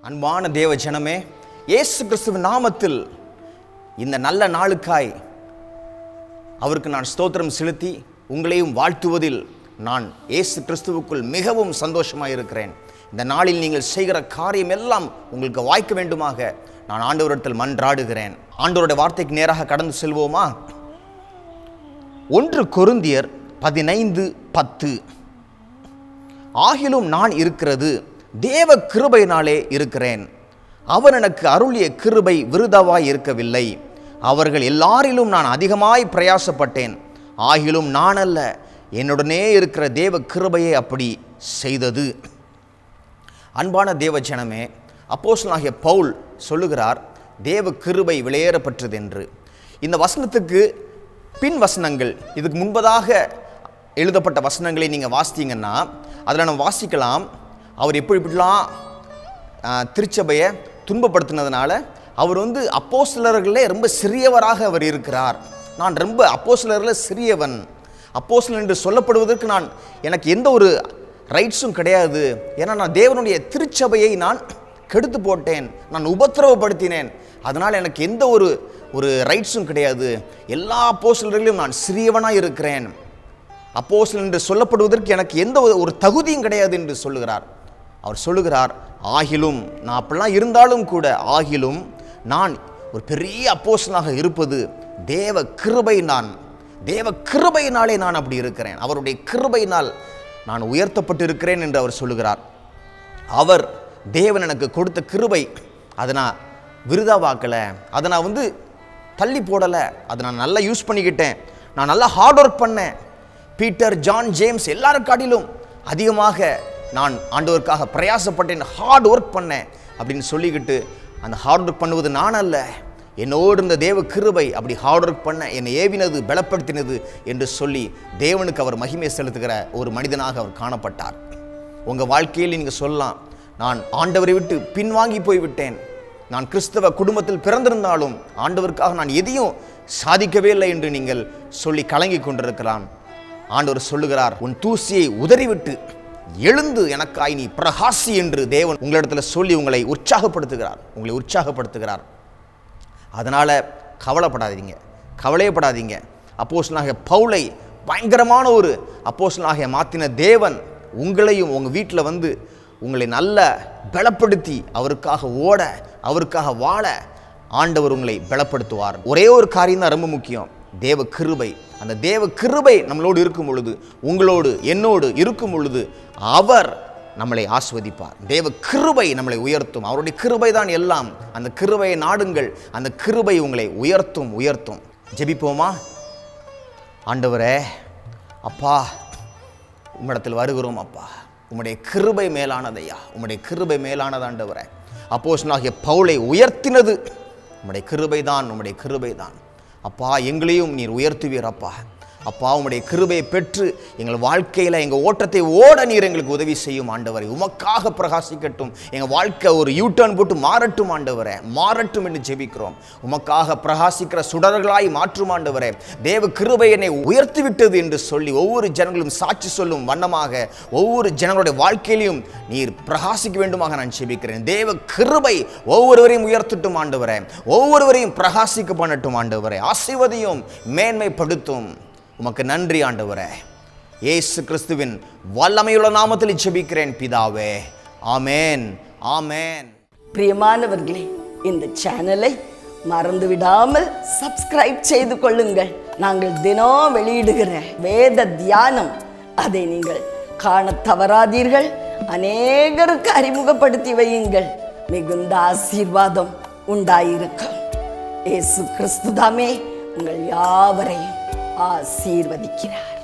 அன்பான தேவ ஜனமே, இயேசு கிறிஸ்துவின் நாமத்தில் இந்த நல்ல நாளுக்காய் அவருக்கு நான் ஸ்தோத்திரம் செலுத்தி உங்களையும் வாழ்த்துவதில் நான் இயேசு கிறிஸ்துவுக்குள் மிகவும் சந்தோஷமாக இருக்கிறேன். இந்த நாளில் நீங்கள் செய்கிற காரியம் எல்லாம் உங்களுக்கு வாய்க்க வேண்டுமாக நான் ஆண்டவரிடத்தில் மன்றாடுகிறேன். ஆண்டவருடைய வார்த்தைக்கு நேராக கடந்து செல்வோமா? 1 கொரிந்தியர் 15:10. ஆகிலும் நான் இருக்கிறது தேவ கிருபையினாலே இருக்கிறேன். அவர் எனக்கு அருளிய கிருபை விருதாவாய் இருக்கவில்லை. அவர்கள் எல்லாரிலும் நான் அதிகமாய் பிரயாசப்பட்டேன். ஆகிலும் நான் அல்ல, என்னுடனே இருக்கிற தேவ கிருபையை அப்படி செய்தது. அன்பான தேவ ஜனமே, அப்போஸ்தலனாகிய பவுல் சொல்லுகிறார், தேவ கிருபை விலையேறப்பட்டது என்று. இந்த வசனத்துக்கு பின் வசனங்கள், இதுக்கு முன்பதாக எழுதப்பட்ட வசனங்களை நீங்கள் வாசித்தீங்கன்னா அதில் நம்ம வாசிக்கலாம், அவர் எப்படிலாம் திருச்சபையை துன்பப்படுத்தினதுனால அவர் அப்போஸ்தலர்களே ரொம்ப சிறியவராக அவர் இருக்கிறார். நான் ரொம்ப அப்போஸ்தலரில் சிறியவன், அப்போஸ்தலன் என்று சொல்லப்படுவதற்கு எனக்கு எந்த ஒரு ரைட்ஸும் கிடையாது. ஏன்னா நான் தேவனுடைய திருச்சபையை நான் கெடுத்து போட்டேன், நான் உபத்திரவப்படுத்தினேன். அதனால் எனக்கு எந்த ஒரு ரைட்ஸும் கிடையாது. எல்லா அப்போஸ்தலர்களையும் நான் சிறியவனாக இருக்கிறேன். அப்போஸ்தலன் என்று சொல்லப்படுவதற்கு எனக்கு எந்த ஒரு தகுதியும் கிடையாது என்று சொல்லுகிறார். அவர் சொல்லுகிறார், ஆகிலும் நான் அப்படிலாம் இருந்தாலும் கூட, ஆகிலும் நான் ஒரு பெரிய அப்போஸ்தலனாக இருப்பது தேவ கிருபையினாலே நான் அப்படி இருக்கிறேன். அவருடைய கிருபையினால் நான் உயர்த்தப்பட்டு இருக்கிறேன் என்று அவர் சொல்லுகிறார். அவர் தேவன் எனக்கு கொடுத்த கிருபை, அதை நான் விருதாவாக்கலை, அதை நான் தள்ளி போடலை, அதை நான் நல்லா யூஸ் பண்ணிக்கிட்டேன். நான் நல்லா ஹார்ட் ஒர்க் பண்ணேன். பீட்டர், ஜான், ஜேம்ஸ் எல்லாருக்காட்டிலும் அதிகமாக நான் ஆண்டவருக்காக பிரயாசப்பட்டேன், ஹார்ட் ஒர்க் பண்ணேன் அப்படின்னு சொல்லிக்கிட்டு, அந்த ஹார்ட் ஒர்க் பண்ணுவது நான் அல்ல, என்னோடு இந்த தேவ கிருபை அப்படி ஹார்ட் ஒர்க் பண்ண என்னை ஏவினது, பலப்படுத்தினது என்று சொல்லி தேவனுக்கு அவர் மகிமை செலுத்துகிற ஒரு மனிதனாக அவர் காணப்பட்டார். உங்கள் வாழ்க்கையில் நீங்கள் சொல்லலாம், நான் ஆண்டவரை விட்டு பின்வாங்கி போய்விட்டேன், நான் கிறிஸ்தவ குடும்பத்தில் பிறந்திருந்தாலும் ஆண்டவருக்காக நான் எதையும் சாதிக்கவே இல்லை என்று நீங்கள் சொல்லி கலங்கி கொண்டிருக்கலாம். ஆண்டவர் சொல்லுகிறார், உன் தூசியை உதறிவிட்டு எழுந்து எனக்காய் நீ பிரகாசி என்று தேவன் உங்களிடத்தில் சொல்லி உங்களை உற்சாகப்படுத்துகிறார். அதனால் கவலையப்படாதீங்க. அப்போஸ்தலனாகிய பவுலை பயங்கரமான ஒரு அப்போஸ்தலனாகிய மாற்றின தேவன் உங்களையும் உங்கள் வீட்டில் உங்களை நல்ல பலப்படுத்தி அவருக்காக ஓட, அவருக்காக வாழ ஆண்டவர் உங்களை பலப்படுத்துவார். ஒரே ஒரு காரியம் தான் ரொம்ப முக்கியம், தேவ கிருபை. அந்த தேவ கிருபை நம்மளோடு இருக்கும் பொழுது, உங்களோடு என்னோடு இருக்கும் பொழுது அவர் நம்மளை ஆஸ்வதிப்பார். தேவ கிருபை நம்மளை உயர்த்தும். அவருடைய கிருபை தான் எல்லாம். அந்த கிருபையை நாடுங்கள், அந்த கிருபை உங்களை உயர்த்தும். ஜெபிப்போமா? ஆண்டவரே, அப்பா உம்மிடத்தில் வருகிறோம். அப்பா, உம்முடைய கிருபை மேலானதையா, உம்முடைய கிருபை மேலானது ஆண்டவரே. அப்போஸ்தலனாகிய பவுலை உயர்த்தினது உம்முடைய கிருபை தான். அப்பா, எங்களையும் நீர் உயர்த்துவீர். அப்பா உம்முடைய கிருபையை பெற்று எங்கள் வாழ்க்கையில் எங்கள் ஓட்டத்தை ஓட நீர் எங்களுக்கு உதவி செய்யும் ஆண்டவரே. உமக்காக பிரகாசிக்கட்டும், எங்கள் வாழ்க்கை ஒரு யூட்டர்ன் போட்டு மாறட்டும் ஆண்டவரே, மாறட்டும் என்று ஜெபிக்கிறோம். உமக்காக பிரகாசிக்கிற சுடர்களாய் மாற்றும் ஆண்டவரே. தேவ கிருபை என்னை உயர்த்தி விட்டது என்று சொல்லி ஒவ்வொரு ஜனங்களும் சாட்சி சொல்லும் வண்ணமாக ஒவ்வொரு ஜனங்களுடைய வாழ்க்கையிலையும் நீர் பிரகாசிக்க வேண்டுமாக நான் ஜெபிக்கிறேன். தேவ கிருபை ஒவ்வொருவரையும் உயர்த்தட்டும் ஆண்டவரே, ஒவ்வொருவரையும் பிரகாசிக்க பண்ணட்டும் ஆண்டவரே. ஆசீர்வதியும், மேன்மைப்படுத்தும். உமக்கு நன்றி ஆண்டவரே. இயேசு கிறிஸ்துவின் வல்லமையுள்ள நாமத்தில் ஜெபிக்கிறேன் பிதாவே, ஆமென், ஆமென். பிரியமானவர்களே, இந்த சேனலை மறந்து விடாமல் சப்ஸ்கிரைப் செய்து கொள்ளுங்கள். நாங்கள் தினம் வெளியிடுகிற வேத தியானம், அதை நீங்கள் காண தவறாதீர்கள். அநேகருக்கு அறிமுகப்படுத்தி வையுங்கள். மிகுந்த ஆசீர்வாதம் உண்டாயிருக்கும். இயேசு கிறிஸ்து தாமே உங்கள் யாவரையும் ஆசீர்வதிக்கிறார்.